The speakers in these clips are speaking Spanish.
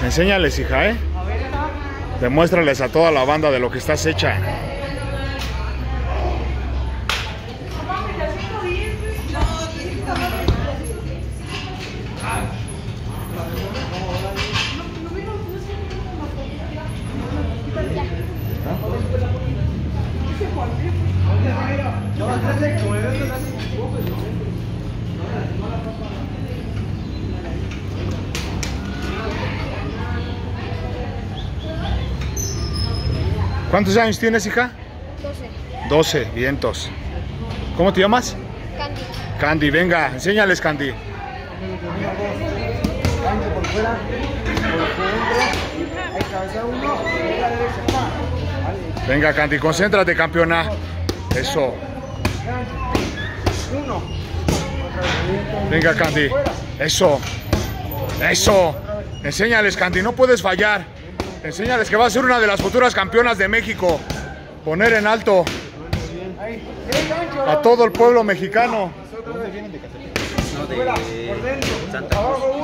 Enséñales, hija, ¿eh? Demuéstrales a toda la banda de lo que estás hecha. ¿Cuántos años tienes, hija? 12. 12, vientos. ¿Cómo te llamas? Candy. Candy, venga, enséñales, Candy. Candy por fuera, por dentro, hay cabeza uno, y la derecha. Venga, Candy, concéntrate, campeona. Eso. Uno. Venga, Candy. Eso. Eso. Enséñales, Candy, no puedes fallar. Enséñales que va a ser una de las futuras campeonas de México. Poner en alto a todo el pueblo mexicano. No, de Santa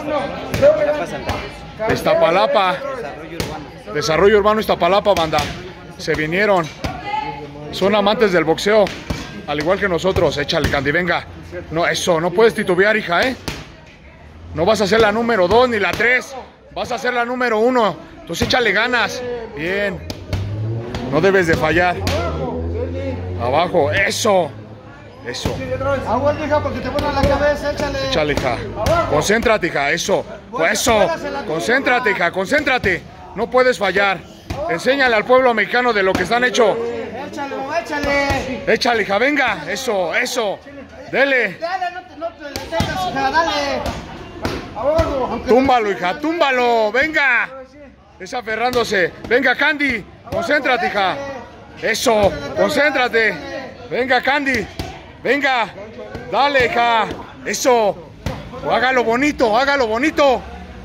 Cruz. Iztapalapa. Desarrollo urbano. Desarrollo urbano Iztapalapa, banda. Se vinieron. Son amantes del boxeo, al igual que nosotros. Échale, Candy, venga. No, eso, no puedes titubear, hija, ¿eh? No vas a ser la número 2 ni la 3. Vas a ser la número 1. Entonces échale ganas. Bien. No debes de fallar. Abajo. Eso. Eso. Agua, hija, porque te vuelan la cabeza, échale. Échale, hija. Concéntrate, hija. Eso. Eso. Concéntrate, hija. Concéntrate. No puedes fallar. Enséñale al pueblo mexicano de lo que están hecho. Échale, mamá, échale. Échale, hija. Venga. Eso. Eso. Dele. Dale, no te detengas, hija, dale. Abajo. Túmbalo, hija. Túmbalo. Venga. Es aferrándose. Venga, Candy. Concéntrate, hija. Eso. Concéntrate. Venga, Candy. Venga. Dale, hija. Eso. Hágalo bonito. Hágalo bonito.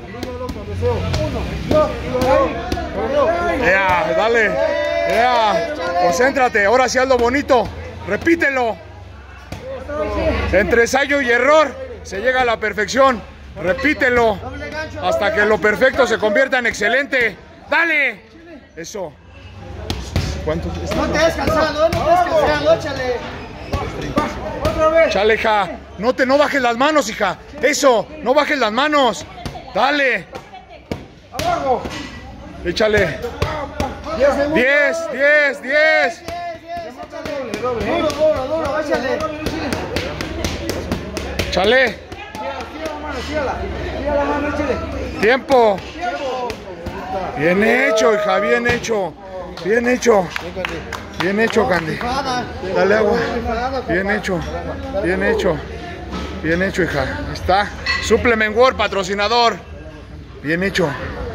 Ya, dale. Ya. Concéntrate. Ahora sí hazlo bonito. Repítelo. Entre ensayo y error se llega a la perfección. Repítelo hasta que lo perfecto se convierta en excelente. ¡Dale! Eso. ¿Cuántos? No te des cansado, échale. Otra vez. Chale, hija. No bajes las manos, hija. Eso. No bajes las manos. Dale. Abajo. Échale. 10, 10, 10. Duro, échale. Chale. Tira la mano, échale. Tiempo. Bien hecho, hija. Bien hecho. Bien hecho. Bien hecho, Candy. Dale agua. Bien hecho. Bien hecho. Bien hecho, hija. Está. Supplement World, patrocinador. Bien hecho.